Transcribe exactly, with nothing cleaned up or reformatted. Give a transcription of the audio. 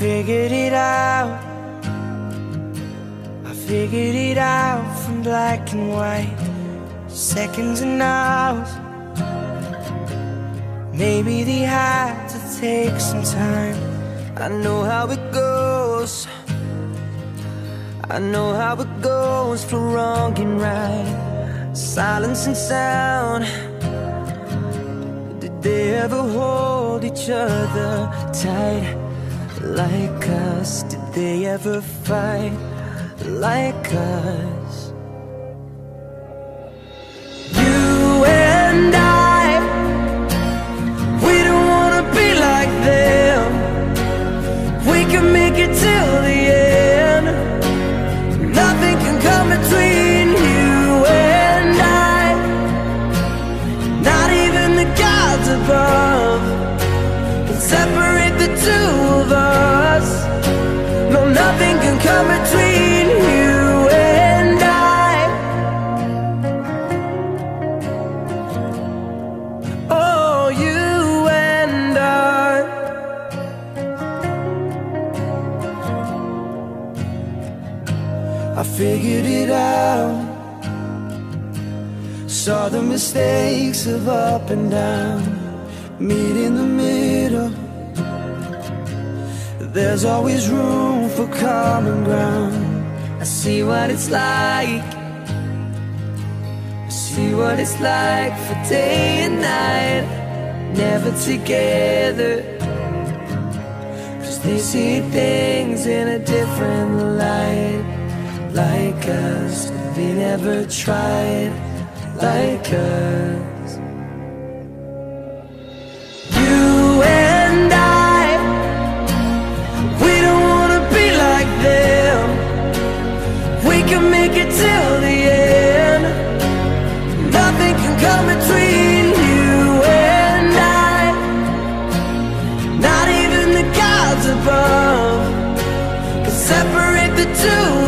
figured it out. I figured it out from black and white, seconds and hours. Maybe they had to take some time. I know how it goes. I know how it goes for wrong and right, silence and sound. Did they ever hold each other tight like us? Did they ever fight like us? You and I, we don't wanna be like them. We can make it till the end. Nothing can come between you and I, not even the gods above can separate the two of us. No, nothing can come between you and I. Oh, you and I. I figured it out, saw the mistakes of up and down, meet in the middle. There's always room for common ground. I see what it's like, I see what it's like for day and night, never together. Cause they see things in a different light, like us. They never tried like us. You and I, we don't wanna be like them. We can make it till the end. Nothing can come between you and I, not even the gods above can separate the two